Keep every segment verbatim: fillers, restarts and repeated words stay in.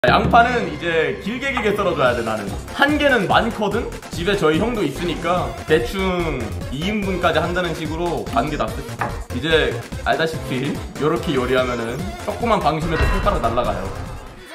양파는 이제 길게 길게 썰어줘야 돼. 나는 한 개는 많거든? 집에 저희 형도 있으니까 대충 이 인분까지 한다는 식으로 반개 놨을 거야. 이제 알다시피 이렇게 요리하면은 조그만 방심해도 손가락 날라가요.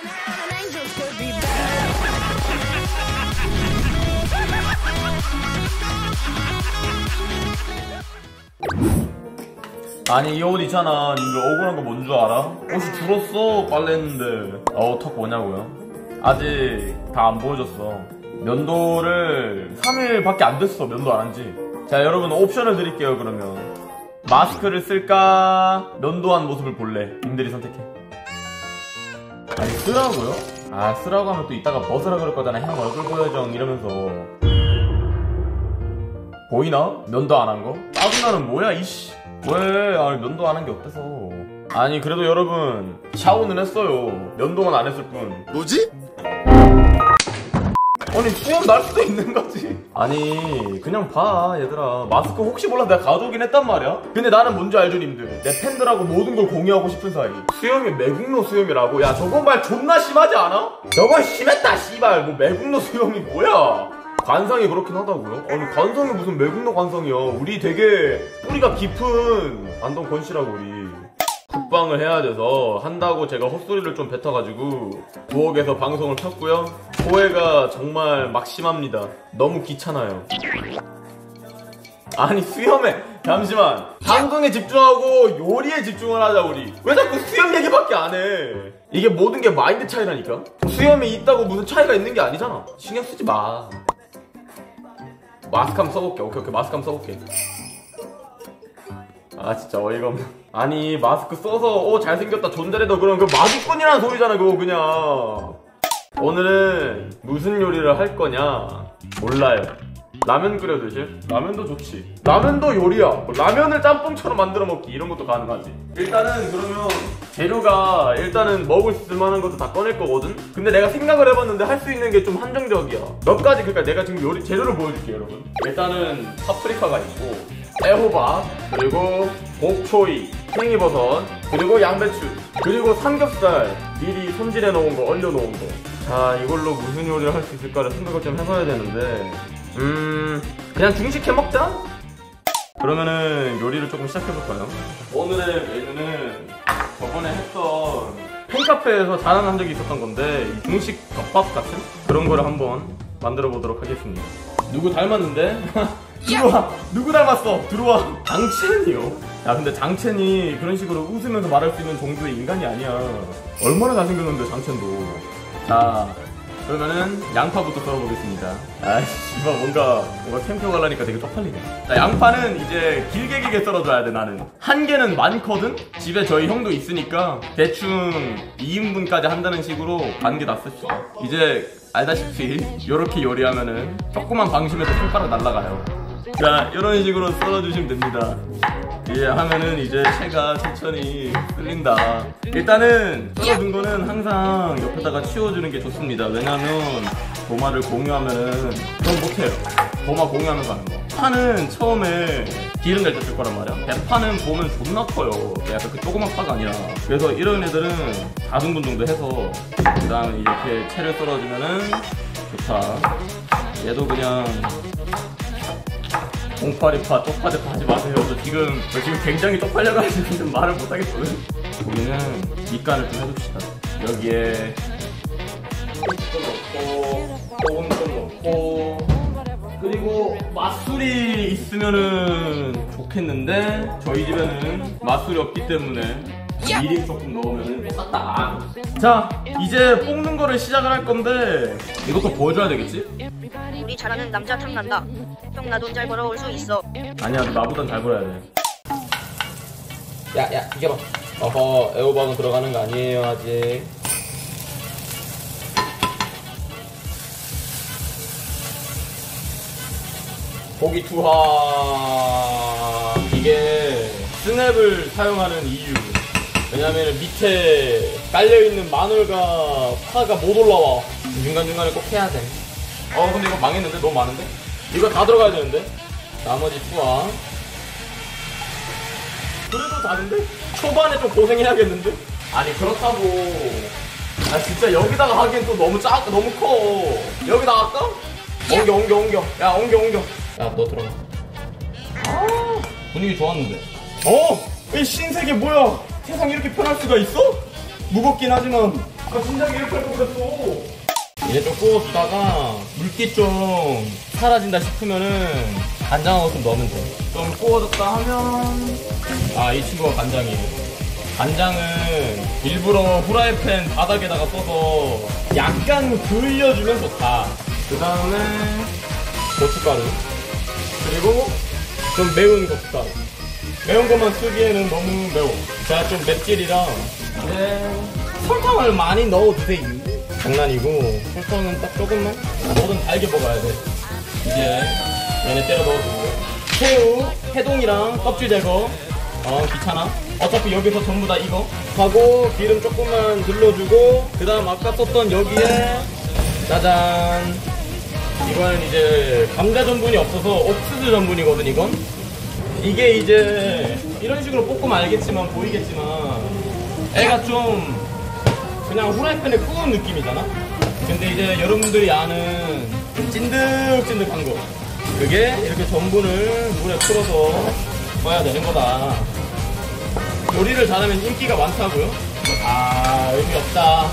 아니 이 옷 있잖아. 님들 억울한 거 뭔 줄 알아? 옷이 줄었어. 빨래했는데. 어우 턱 뭐냐고요? 아직 다 안 보여줬어. 면도를 삼 일밖에 안 됐어. 면도 안 한지. 자 여러분 옵션을 드릴게요. 그러면 마스크를 쓸까? 면도한 모습을 볼래? 님들이 선택해. 아니 쓰라고요? 아 쓰라고 하면 또 이따가 벗으라 그럴 거잖아. 형 얼굴 보여줘 이러면서. 보이나? 면도 안 한 거? 짜증나는 뭐야 이씨. 왜? 아니 면도 안 한 게 어때서. 아니 그래도 여러분 샤워는 했어요. 면도만 안 했을 뿐. 뭐지? 아니 수염 날 수도 있는 거지. 아니 그냥 봐 얘들아. 마스크 혹시 몰라 내가 가져오긴 했단 말이야. 근데 나는 뭔지 알죠 님들? 내 팬들하고 모든 걸 공유하고 싶은 사이. 수염이 매국노 수염이라고? 야 저건 말 존나 심하지 않아? 저건 심했다 씨발. 뭐 매국노 수염이 뭐야. 관상이 그렇긴 하다고요? 아니 관상이 무슨 매국노 관상이야. 우리 되게 뿌리가 깊은 안동 권씨라고 우리. 국방을 해야 돼서 한다고 제가 헛소리를 좀 뱉어가지고 부엌에서 방송을 켰고요. 소외가 정말 막심합니다. 너무 귀찮아요. 아니 수염에 잠시만 방송에 집중하고 요리에 집중을 하자 우리. 왜 자꾸 수염 얘기밖에 안 해. 이게 모든 게 마인드 차이라니까. 수염이 있다고 무슨 차이가 있는 게 아니잖아. 신경 쓰지 마. 마스크 한번 써볼게. 오케이 오케이 마스크 한번 써볼게. 아 진짜 어이가 없네. 아니 마스크 써서 어 잘생겼다 존잘해도 그럼 그 마주꾼이라는 소리잖아 그거 그냥. 오늘은 무슨 요리를 할 거냐 몰라요. 라면 끓여 드실? 라면도 좋지. 라면도 요리야. 라면을 짬뽕처럼 만들어 먹기 이런 것도 가능하지. 일단은 그러면 재료가 일단은 먹을 수 있을 만한 것도 다 꺼낼 거거든? 근데 내가 생각을 해봤는데 할 수 있는 게 좀 한정적이야. 몇 가지. 그러니까 내가 지금 요리 재료를 보여줄게요 여러분. 일단은 파프리카가 있고 애호박 그리고 복초이 팽이버섯 그리고 양배추 그리고 삼겹살 미리 손질해 놓은 거 얼려 놓은 거. 자 이걸로 무슨 요리를 할 수 있을까를 생각을 좀 해봐야 되는데 음... 그냥 중식 해먹자? 그러면은 요리를 조금 시작해볼까요? 오늘의 메뉴는 저번에 했던 팬카페에서 자랑한 적이 있었던 건데 중식 덮밥 같은 그런 거를 한번 만들어 보도록 하겠습니다. 누구 닮았는데? 들어와! 누구 닮았어? 들어와! 장첸이요? 야 근데 장첸이 그런 식으로 웃으면서 말할 수 있는 정도의 인간이 아니야. 얼마나 잘생겼는데 장첸도. 자 그러면은 양파부터 썰어보겠습니다. 아이씨 이거 뭔가 뭔가 캠핑 가려니까 되게 쪽팔리네. 자 양파는 이제 길게 길게 썰어줘야 돼. 나는 한 개는 많거든? 집에 저희 형도 있으니까 대충 이 인분까지 한다는 식으로 반개 놨습시다. 이제 알다시피 이렇게 요리하면은 조그만 방심해도 손가락 날라가요. 자 이런 식으로 썰어주시면 됩니다. 예, 하면은 이제 채가 천천히 쓸린다. 일단은 썰어둔 거는 항상 옆에다가 치워주는 게 좋습니다. 왜냐면 도마를 공유하면은 그건 못해요. 도마 공유하면서 하는 거. 파는 처음에 기름 낼 때 쓸 거란 말이야. 대파는 보면 존나 커요. 약간 그 조그만 파가 아니라. 그래서 이런 애들은 사 등분 정도 해서 그 다음에 이렇게 채를 썰어주면은 좋다. 얘도 그냥 공파리파, 쪽파대파 하지 마세요. 저 지금, 저 지금 굉장히 쪽팔려가지고 좀 말을 못하겠거든. 우리는 밑간을 좀 해줍시다. 여기에 좀 넣고, 소금 좀 넣고, 그리고 맛술이 있으면은 좋겠는데 저희 집에는 맛술이 없기 때문에 미림 조금 넣으면 쌌다. 자 이제 볶는 거를 시작을 할 건데 이것도 보여줘야 되겠지? 우리 잘하는 남자 탐난다. 형 나 돈 잘 벌어올 수 있어. 아니야 나보단 잘 벌어야 돼. 야야 이게 봐. 어허 애호박은 들어가는 거 아니에요 아직. 고기 투하. 이게 스냅을 사용하는 이유. 왜냐면 밑에 깔려있는 마늘과 파가 못 올라와. 중간중간에 꼭 해야 돼. 어 근데 이거 망했는데? 너무 많은데? 이거 다 들어가야 되는데? 나머지 투하. 그래도 다른데? 초반에 좀 고생해야겠는데? 아니 그렇다고 아 진짜 여기다가 하기엔 또 너무 작 너무 커. 여기다가 할까? 옮겨 옮겨 옮겨. 야 옮겨 옮겨. 야 너 들어가. 아 분위기 좋았는데. 어? 이 신세계 뭐야? 세상 이렇게 편할 수가 있어? 무겁긴 하지만 아 진작에 이렇게 할 거 그랬어. 이제 좀 구워주다가 물기 좀 사라진다 싶으면은 간장하고 좀 넣으면 돼. 좀 구워졌다 하면 아 이 친구가 간장이에요. 간장은 일부러 후라이팬 바닥에다가 써서 약간 그을려주면 좋다. 그 다음에 고춧가루 그리고 좀 매운 고춧가루. 매운 것만 쓰기에는 너무 매워. 제가 좀 맵찔이라 이제 설탕을 많이 넣어주세요. 장난이고 설탕은 딱 조금만. 뭐든 달게 먹어야 돼. 이제 얘네 때려 넣어주고 새우, 해동이랑 껍질 제거. 어 귀찮아. 어차피 여기서 전부 다 이거 하고 기름 조금만 둘러주고 그 다음 아까 썼던 여기에 짜잔. 이거는 이제 감자 전분이 없어서 옥수수 전분이거든. 이건 이게 이제 이런 식으로 볶으면 알겠지만 보이겠지만 애가 좀 그냥 후라이팬에 구운 느낌이잖아. 근데 이제 여러분들이 아는 찐득찐득한 거 그게 이렇게 전분을 물에 풀어서 써야 되는 거다. 요리를 잘하면 인기가 많다고요? 아 의미 없다.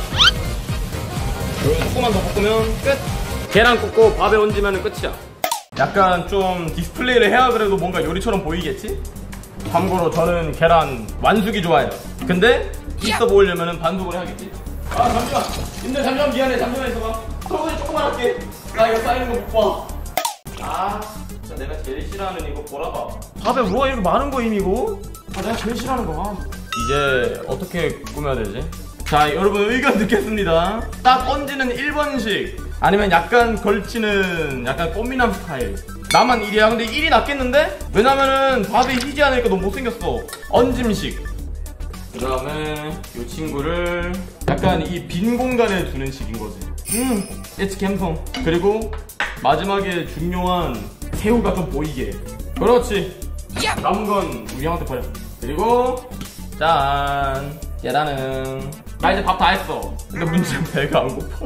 여기서 조금만 더 볶으면 끝. 계란 굽고 밥에 얹으면 끝이야. 약간 좀 디스플레이를 해야 그래도 뭔가 요리처럼 보이겠지? 참고로 저는 계란 완숙이 좋아해요. 근데 있어 보이려면 반숙을 해야겠지? 아 잠시만 님들 잠시만 미안해. 잠시만 있어봐. 설거지 조금만 할게. 나 이거 쌓이는 거 못 봐. 아 진짜 내가 제일 싫어하는 이거 보라봐. 밥에 뭐가 이렇게 많은 거임 이거? 아 내가 제일 싫어하는 거야. 이제 어떻게 꾸며야 되지? 자 여러분 의견 듣겠습니다. 딱 얹는 일 번식 아니면 약간 걸치는 약간 꽃미남 스타일. 나만 일이야. 근데 일이 낫겠는데? 왜냐면은 밥이 희지 않으니까 너무 못생겼어. 얹음식. 그 다음에 이 친구를 약간 이 빈 공간에 두는 식인 거지. 음, 예측 감성. 그리고 마지막에 중요한 새우가 좀 보이게. 그렇지. 남은 건 우리 형한테 버려. 그리고 짠. 계란은 나 이제 밥 다 했어. 근데 문제는 배가 안 고파.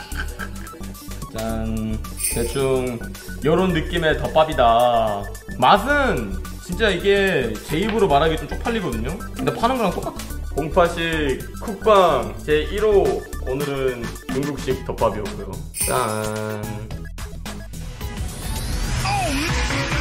짠. 대충 요런 느낌의 덮밥이다. 맛은 진짜 이게 제 입으로 말하기 좀 쪽팔리거든요. 근데 파는 거랑 똑같아. 공파식 쿡방 제일 호. 오늘은 중국식 덮밥이었고요. 짠.